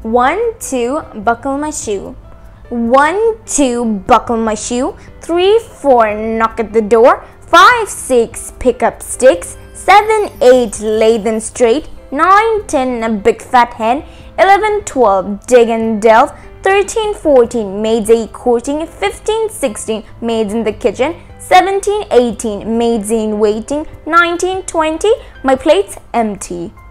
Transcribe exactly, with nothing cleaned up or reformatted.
One, two, buckle my shoe. One, two, buckle my shoe. Three, four, knock at the door. Five, six, pick up sticks. Seven, eight, lay them straight. Nine, ten, a big fat hen. Eleven, twelve, dig and delve. Thirteen, fourteen, maids a courting. Fifteen, sixteen, maids in the kitchen. Seventeen, eighteen, maids in waiting. Nineteen, twenty, my plate's empty.